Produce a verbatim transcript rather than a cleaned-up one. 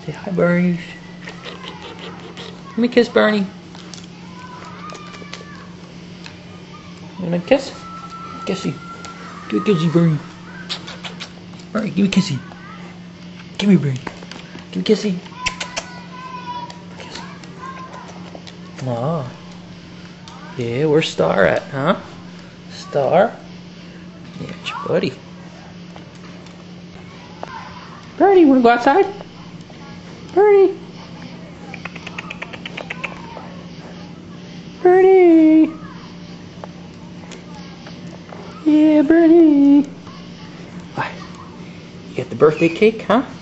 Say hi, Bernie. Let me kiss Bernie. You want a kiss? Kissy. Give me a kissy, Bernie. Alright, give me a kissy. Give me Bernie. Give me a kissy. Kiss. Aw. Yeah, where's Star at, huh? Star? Yeah, it's your buddy. Bernie, wanna go outside? Bernie. Bernie. Yeah, Bernie. Why? You got the birthday cake, huh?